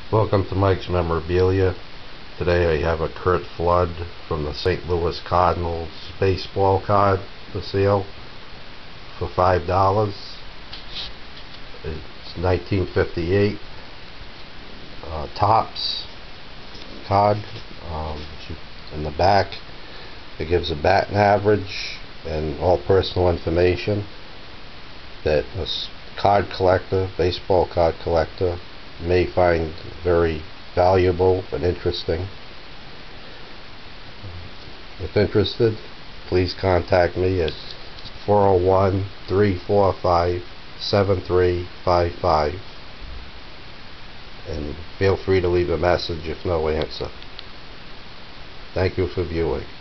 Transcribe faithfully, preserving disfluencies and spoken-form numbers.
Welcome to Mike's Memorabilia. Today I have a Curt Flood from the Saint Louis Cardinals baseball card for sale for five dollars. It's nineteen fifty-eight uh, Topps card. Um, in the back it gives a batting average and all personal information that a card collector, baseball card collector, may find very valuable and interesting. If interested, please contact me at four oh one, three four five, seven three five five and feel free to leave a message if no answer. Thank you for viewing.